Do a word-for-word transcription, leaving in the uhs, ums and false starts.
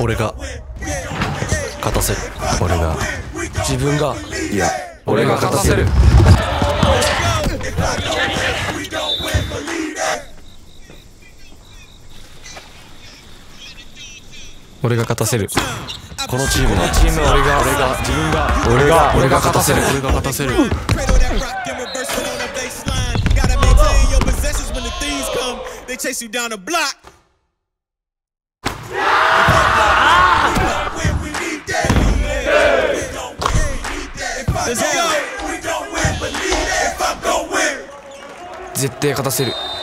俺が勝たせる。俺が自分がいや俺が勝たせる。俺が勝たせる。このチームのチーム俺が俺が自分が俺が俺が勝たせる。俺が勝たせる。絶対勝たせる。